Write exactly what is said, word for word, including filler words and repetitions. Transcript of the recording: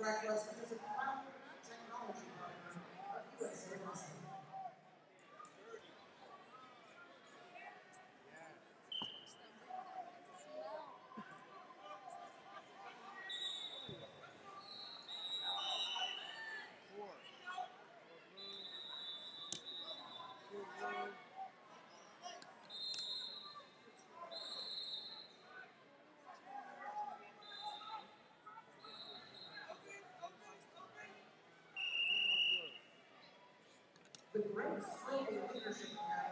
Track Wrestling is a groundbreaking technology partner of U S A Wrestling. The Grace Global Leadership Academy